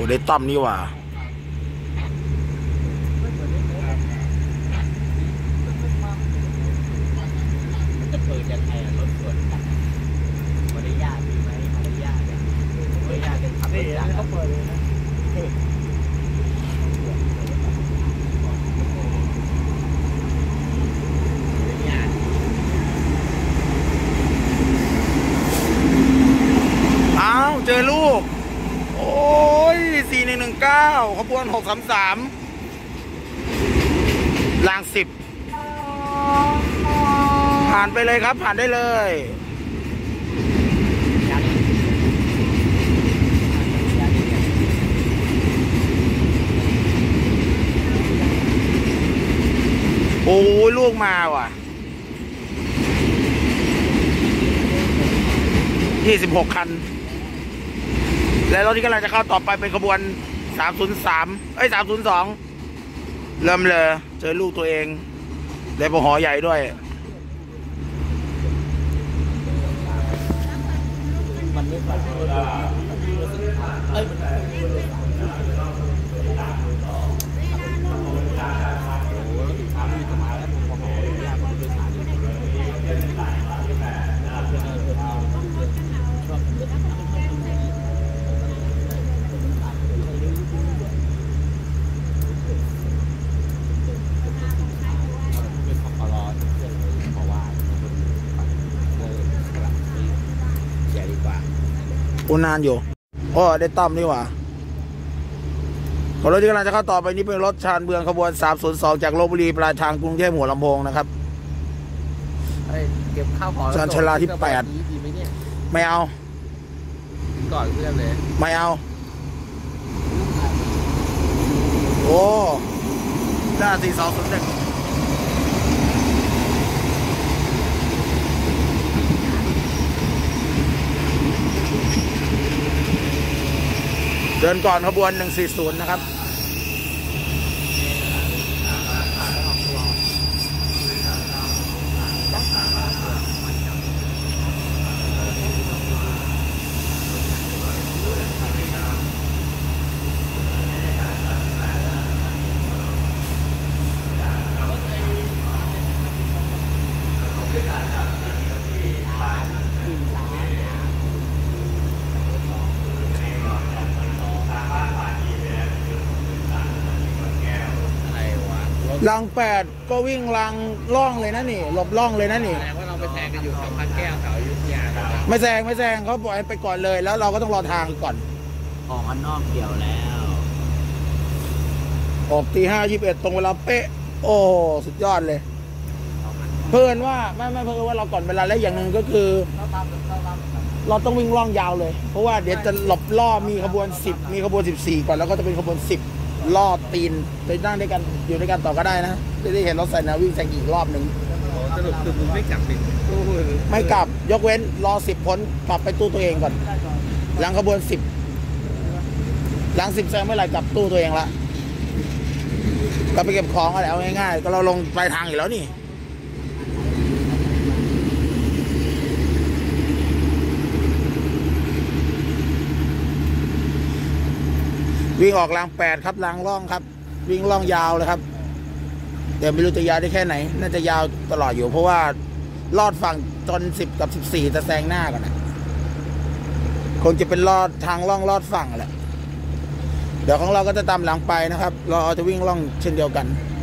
ได้ต้อมนี่ว่าจะเปิดยังไงรถสวนมารยาทมีไหมมารยาทมารยาทเป็นขับรถจักรเขาเปิดเลยนะอ้าวเจอลูกโอ้ย4119ขบวน633ราง10ผ่านไปเลยครับผ่านได้เลยโอ้ยลูกมาว่ะ26คันและรถที่กำลังจะเข้าต่อไปเป็นขบวน303302เริ่มเลยเจอลูกตัวเองเลยปหอใหญ่ด้วยมันไม่ผ่านกูนานอยู่โอ้ได้ต้อมนี่หว่ารถที่กำลังจะเข้าต่อไปนี้เป็นรถชานเมืองขบวน302จากลพบุรีปลายทางกรุงเทพหัวลำโพงนะครับเก็บข้าวของชานชลาที่8ไม่เอาก่อนเพื่อนเลยไม่เอาโอ้ด้า4201เดินก่อนขบวน140นะครับราง8ก็วิ่งรางล่องเลยนะนี่หลบล่องเลยนะนี่แสดงว่าเราไปแซงกันอยู่แถวพันแก้วแถวอยุธยาไม่แซงเขาปล่อยไปก่อนเลยแล้วเราก็ต้องรอทางก่อนออกนอกเกี่ยวแล้วออกตี 5:21ตรงเวลาเป๊ะโอ้สุดยอดเลยเพิ่นว่าไม่เพิ่นว่าเราก่อนเวลาและอย่างหนึ่งก็คือเราต้องวิ่งล่องยาวเลยเพราะว่าเดี๋ยวจะหลบล่อมีขบวน10มีขบวน14ก่อนแล้วก็จะเป็นขบวน10ล่อตีนไปนั่งด้วยกันอยู่ด้วยกันต่อก็ได้นะได้เห็นรถใส่นาวิ่งแซงอีกรอบหนึ่งสรุปคือมึงไม่กลับไม่กลับยกเว้นรอ10พ้นกลับไปตู้ตัวเองก่อนหลังขบวน10หลัง10แซงไม่ไหลกลับตู้ตัวเองละก็ไปเก็บของอะไรเอาง่ายๆก็เราลงปลายทางอยู่แล้วนี่วิ่งออกราง8ครับรางล่องครับวิ่งล่องยาวเลยครับเดี๋ยวไม่รู้จะยาวได้แค่ไหนน่าจะยาวตลอดอยู่เพราะว่าลอดฝั่งจน10กับ14จะแซงหน้ากันนะคงจะเป็นลอดทางล่องลอดฝั่งแหละเดี๋ยวของเราก็จะตามหลังไปนะครับเราจะวิ่งล่องเช่นเดียวกัน